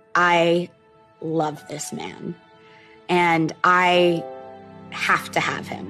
I love this man and I have to have him.